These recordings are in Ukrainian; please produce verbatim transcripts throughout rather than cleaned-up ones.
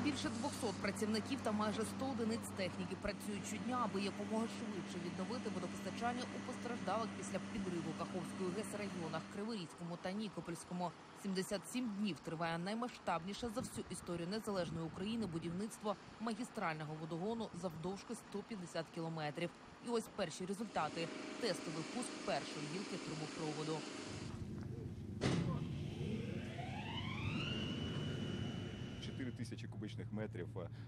Більше двохсот працівників та майже сто одиниць техніки працюють щодня, аби якомога швидше відновити водопостачання у постраждалих після підриву Каховської ГЕС районах Криворізькому та Нікопольському. сімдесят сім днів триває наймасштабніше за всю історію незалежної України будівництво магістрального водогону завдовжки сто п'ятдесят кілометрів. І ось перші результати – тестовий пуск першої гілки трубопроводу. чотири тисячі кубічних метрів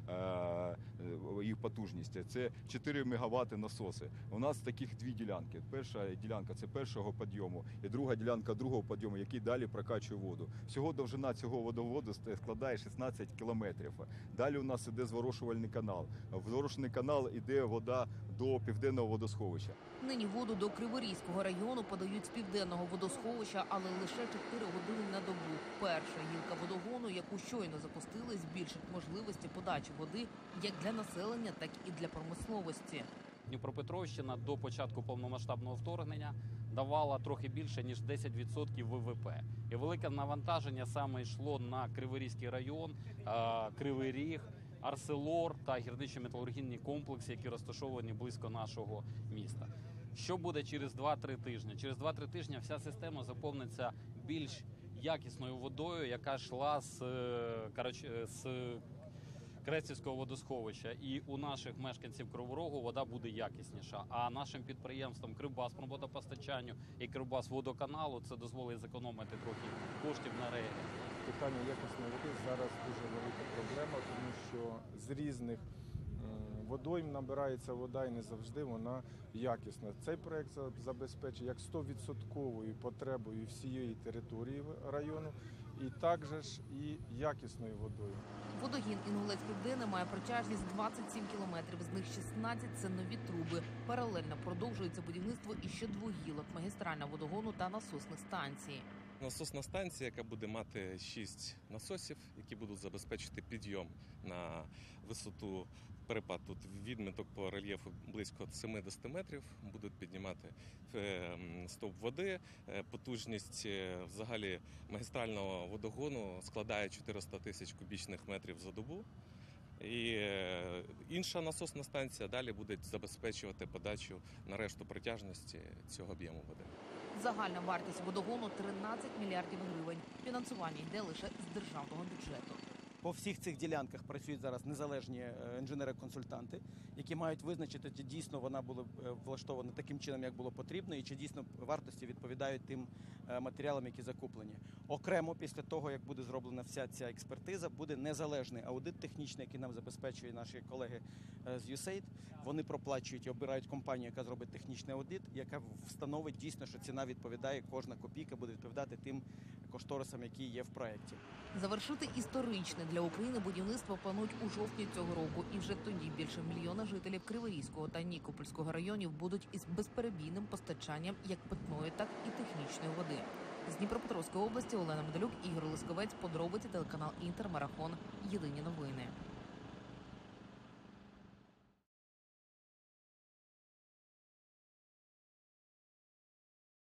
їх потужність. Це чотири мегаватти насоси. У нас таких дві ділянки. Перша ділянка – це першого підйому, і друга ділянка – другого підйому, який далі прокачує воду. Всього довжина цього водоводу складає шістнадцять кілометрів. Далі у нас іде зворушувальний канал. В зворушувальний канал іде вода до Південного водосховища. Нині воду до Криворізького району подають з Південного водосховища, але лише чотири години на добу. Перша гілка водогону, яку щойно запустили, збільшить можливості подачі води як для населення, так і для промисловості. Дніпропетровщина до початку повномасштабного вторгнення давала трохи більше, ніж десять відсотків ВВП. І велике навантаження саме йшло на Криворізький район, Кривий Ріг, Арселор та гірничо-металургійні комплекси, які розташовані близько нашого міста. Що буде через два-три тижні? Через два-три тижні вся система заповниться більш якісною водою, яка йшла з, коротше, з Крестівського водосховища. І у наших мешканців Кривого Рогу вода буде якісніша. А нашим підприємствам Кривбаспромводопостачанню і Кривбасводоканалу це дозволить зекономити трохи коштів на рейки. Питання якісної води зараз дуже велика проблема, тому що з різних водойм набирається вода і не завжди вона якісна. Цей проєкт забезпечує як сто відсотків потребою всієї території району, і також і якісною водою. Водогін Інгулець-Південне має протяжність двадцять сім кілометрів, з них шістнадцять – це нові труби. Паралельно продовжується будівництво іще двох гілок – магістрального водогону та насосних станцій. Насосна станція, яка буде мати шість насосів, які будуть забезпечити підйом на висоту, перепад тут відміток по рельєфу близько сімдесят метрів, будуть піднімати стовп води. Потужність взагалі магістрального водогону складає чотириста тисяч кубічних метрів за добу. І інша насосна станція далі буде забезпечувати подачу на решту протяжності цього об'єму води. Загальна вартість водогону – тринадцять мільярдів гривень. Фінансування йде лише з державного бюджету. По всіх цих ділянках працюють зараз незалежні інженери-консультанти, які мають визначити, чи дійсно вона була влаштована таким чином, як було потрібно, і чи дійсно вартості відповідають тим матеріалам, які закуплені. Окремо, після того, як буде зроблена вся ця експертиза, буде незалежний аудит технічний, який нам забезпечує наші колеги з ю сей ай ді. Вони проплачують і обирають компанію, яка зробить технічний аудит, яка встановить дійсно, що ціна відповідає, кожна копійка буде відповідати тим кошторисам, які є в проєкті. Завершити історичне для України будівництво планують у жовтні цього року. І вже тоді більше мільйона жителів Криворізького та Нікопольського районів будуть із безперебійним постачанням як питної, так і технічної води. З Дніпропетровської області Олена Медалюк, Ігор Лисковець, подробиці, телеканал Інтер, Марафон. Єдині новини.